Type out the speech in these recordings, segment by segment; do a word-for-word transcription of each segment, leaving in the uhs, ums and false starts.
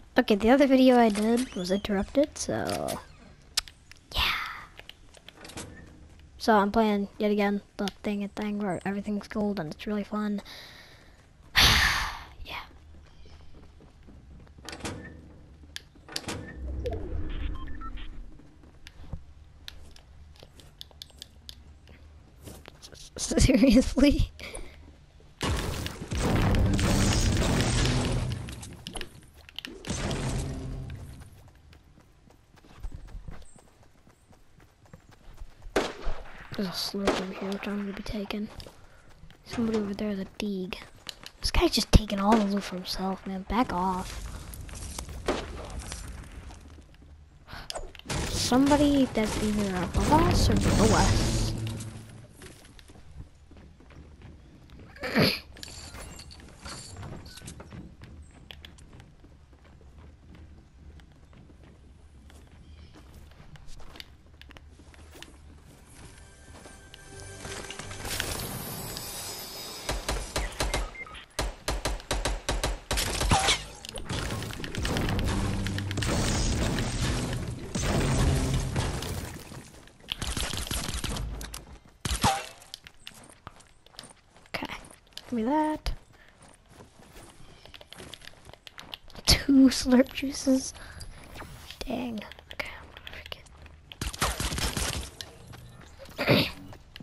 Okay, the other video I did was interrupted, so yeah. So I'm playing yet again the thing and thing where everything's gold and it's really fun. Yeah. Seriously? There's a slurp over here which I'm gonna be taking. Somebody over there is a Deeg. This guy's just taking all the loot for himself, man. Back off. Somebody that's either above us or below us. Give me that. Two slurp juices. Dang. Okay, I'm gonna forget.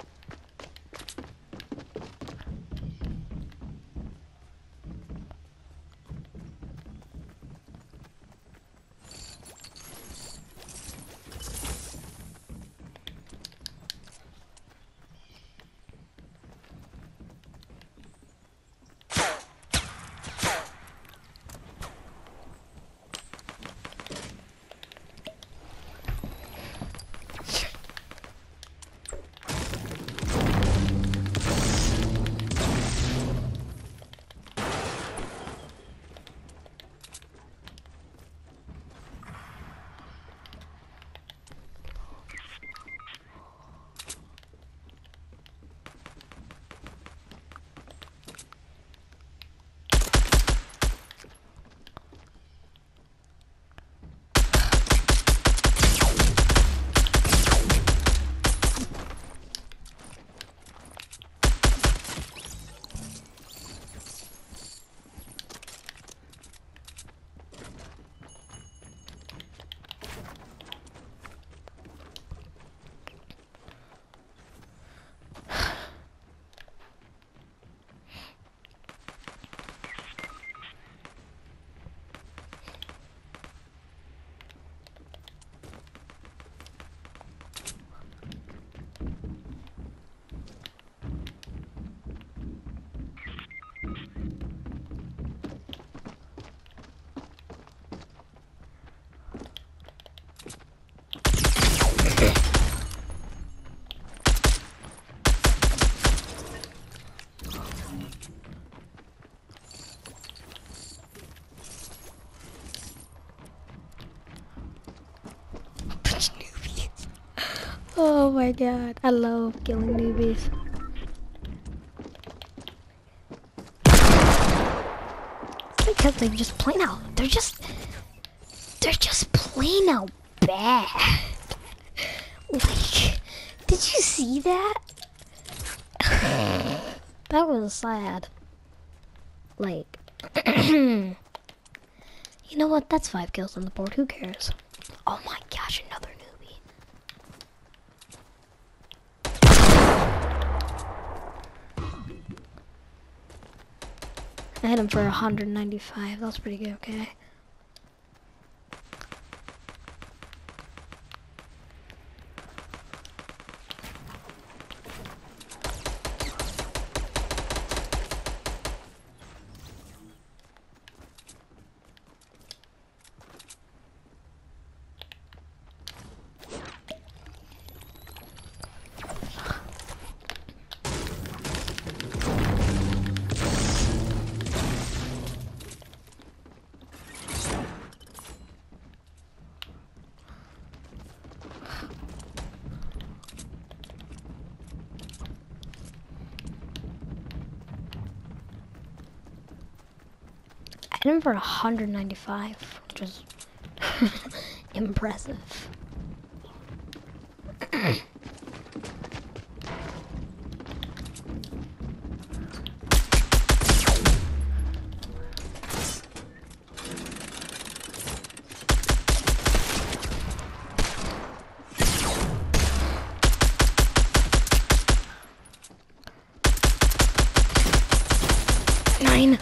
Oh my god, I love killing newbies. Because they just plain out, they're just, they're just plain out bad. Like, did you see that? That was sad. Like, you know what, that's five kills on the board, who cares? Oh my gosh, another newbie. I hit him for one hundred ninety-five. That's pretty good, okay? Hit him for one hundred ninety-five, which is impressive. Nine.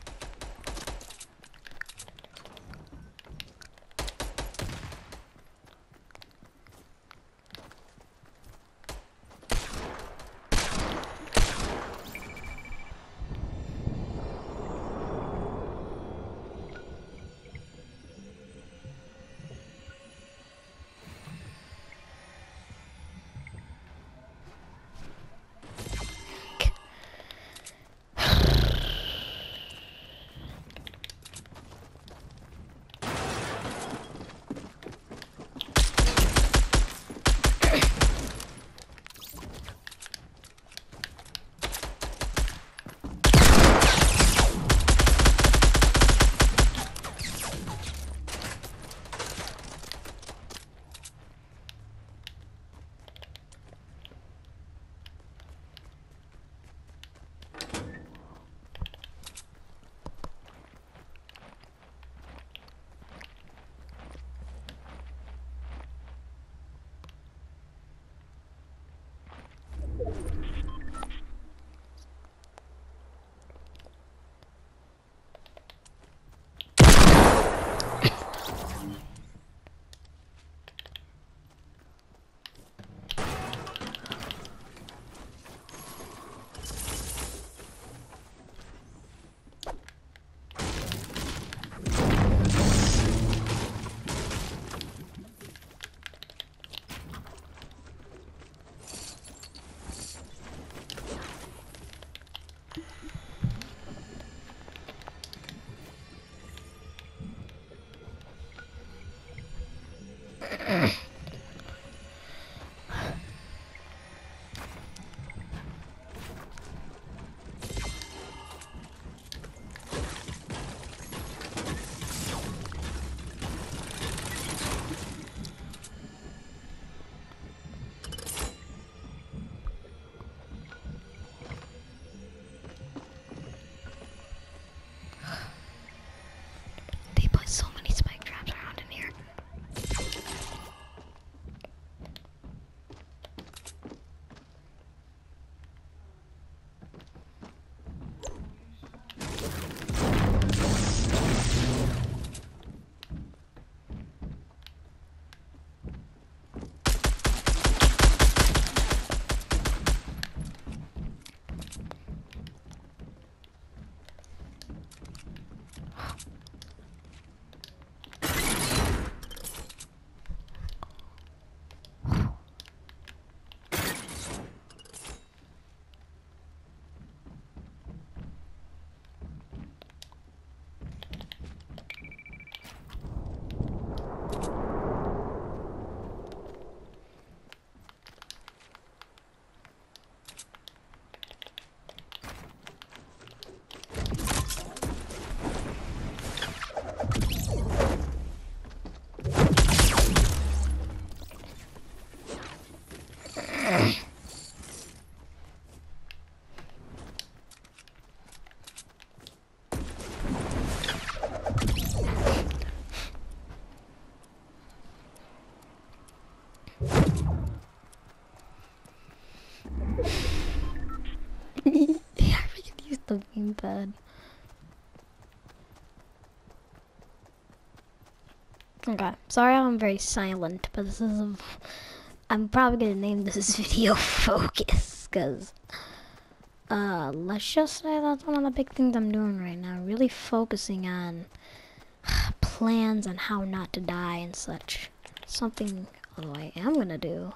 So many spike traps around in here. The bean bed. Okay, sorry I'm very silent, but this is a, I'm probably gonna name this video Focus, cause uh, let's just say that's one of the big things I'm doing right now, really focusing on plans on how not to die and such. Something, although I am gonna do,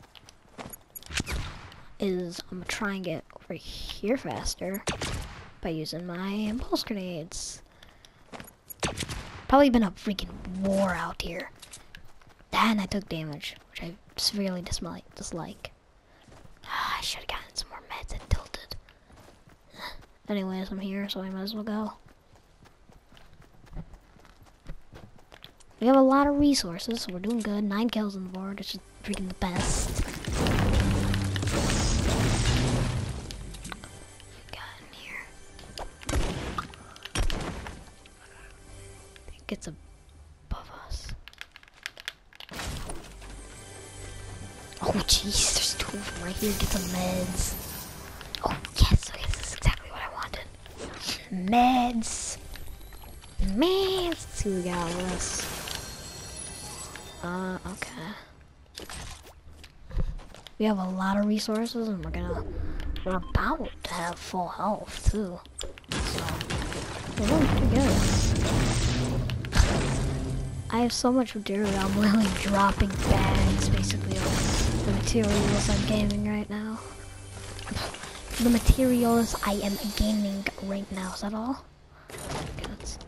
is I'm gonna try and get over here faster by using my impulse grenades. Probably been a freaking war out here. And I took damage, which I severely dislike. dislike. Ah, I should have gotten some more meds and tilted. Anyways, I'm here, so I might as well go. We have a lot of resources, so we're doing good. Nine kills on the board, which is freaking the best. Got in here. I think it's above us. Oh jeez, there's two of them right here. Get some meds. Oh yes, okay, this is exactly what I wanted. Meds. Meds. Let's see what we got with this. Uh, okay. We have a lot of resources, and we're gonna, we're about to have full health too. So, we're doing pretty good. I have so much material, I'm literally dropping bags, basically, of the materials I'm gaming right now. The materials I am gaming right now, is that all? Okay, let's...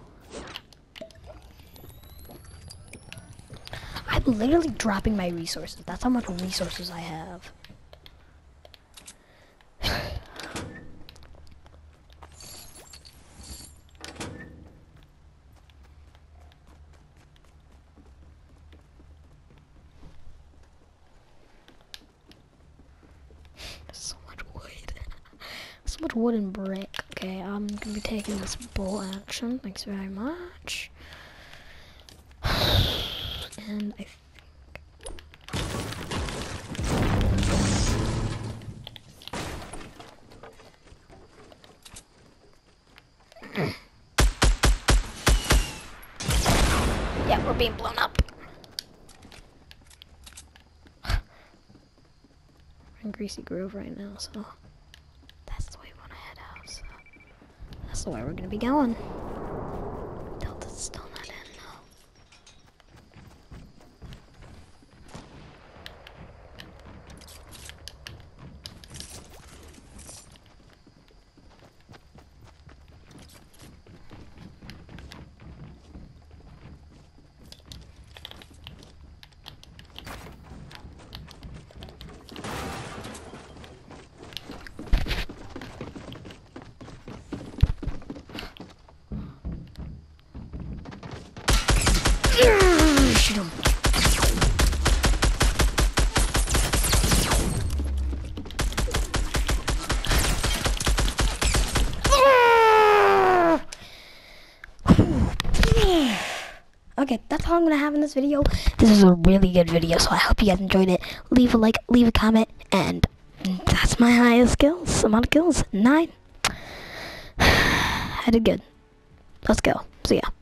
I'm literally dropping my resources. That's how much resources I have. So much wood. So much wood and brick. Okay, I'm gonna be taking this bull action. Thanks very much. And I think yeah, we're being blown up. We're in Greasy Grove right now, so that's the way we want to head out. So that's the way we're gonna be going. Delta's still not in though. Shoot him. Okay, that's all I'm gonna have in this video. This is a really good video, so I hope you guys enjoyed it. Leave a like, leave a comment, and that's my highest kills. Amount of kills, nine. I did good. Let's go. See ya.